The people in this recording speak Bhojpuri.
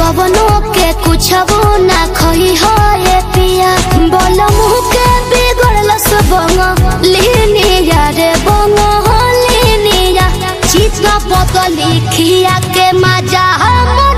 कवनो के कुछ वो ना खई हो ये पिया बोल मुँह के बिगड़ल सब लेनिया रे बंग लेनिया चित बदली खिया के मजा हम